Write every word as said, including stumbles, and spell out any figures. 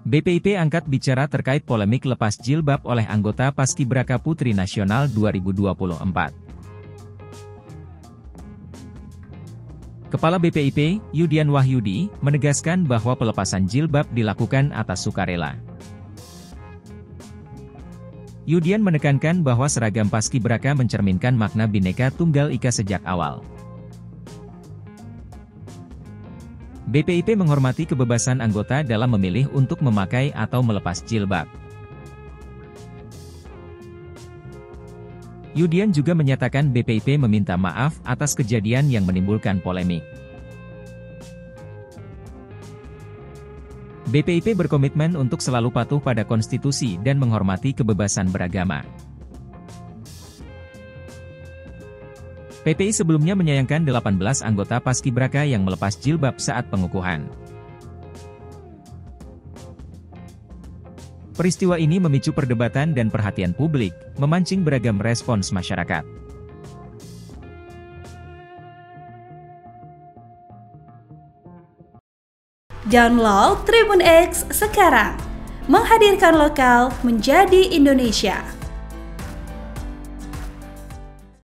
B P I P angkat bicara terkait polemik lepas jilbab oleh anggota Paskibraka Putri Nasional dua ribu dua puluh empat. Kepala B P I P, Yudian Wahyudi, menegaskan bahwa pelepasan jilbab dilakukan atas sukarela. Yudian menekankan bahwa seragam Paskibraka mencerminkan makna Bhinneka Tunggal Ika sejak awal. B P I P menghormati kebebasan anggota dalam memilih untuk memakai atau melepas jilbab. Yudian juga menyatakan B P I P meminta maaf atas kejadian yang menimbulkan polemik. B P I P berkomitmen untuk selalu patuh pada konstitusi dan menghormati kebebasan beragama. P P I sebelumnya menyayangkan delapan belas anggota Paskibraka yang melepas jilbab saat pengukuhan. Peristiwa ini memicu perdebatan dan perhatian publik, memancing beragam respons masyarakat. Download Tribun X sekarang, menghadirkan lokal menjadi Indonesia.